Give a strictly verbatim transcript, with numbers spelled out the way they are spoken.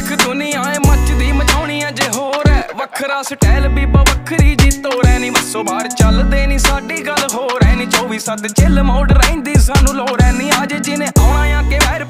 देख दुनिया है मचदी मचाउणी अजे होर है वखरा स्टाइल बीबा वखरी जी तोर है नी बसो बाहर चलदे नी साडी गल होर है नी चौबी सत्त चिल मोड़ रहिंदी सानू लोड़ है नी अज जिने आउणा आ के